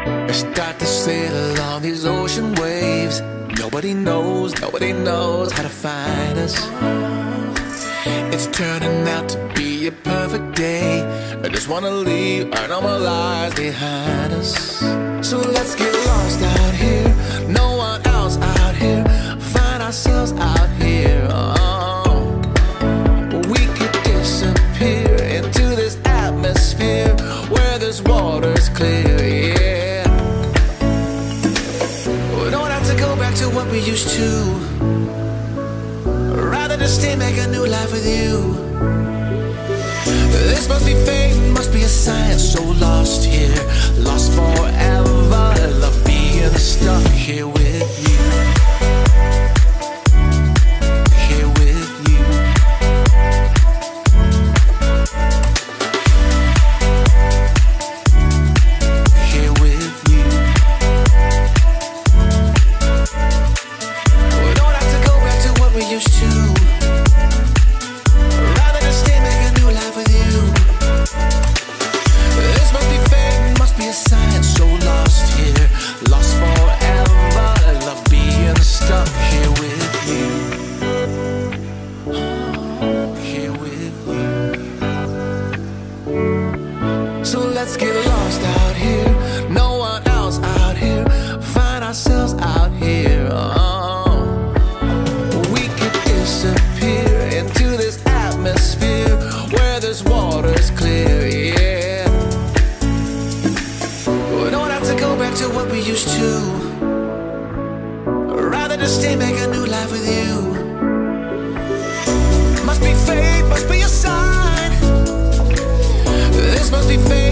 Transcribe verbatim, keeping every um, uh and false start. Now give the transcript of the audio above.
I start to sail along these ocean waves. Nobody knows, nobody knows how to find us. It's turning out to be a perfect day. I just wanna leave our normal lives behind us. So let's get lost out here, no one else out here. Find ourselves out here. Oh, we could disappear into this atmosphere where this water's clear, yeah. We don't have to go back to what we used to. Rather just stay, make a new life with you. This must be fate, must be a sign. So lost here, lost forever. Love being stuck here with you. Here with you. Here with you. We don't have to go back to what we used to. Rather than stay, make a new life with you. This must be fate, must be a sign. So lost here, lost forever. Love being stuck here with you. Here with you. So let's get lost out here, no one else out here. Find ourselves out here. Oh, we could disappear into this atmosphere where this water's clear, yeah. We don't have to go back to what we used to. Rather just stay, make a new life with you. Must be fate, must be a sign. This must be fate.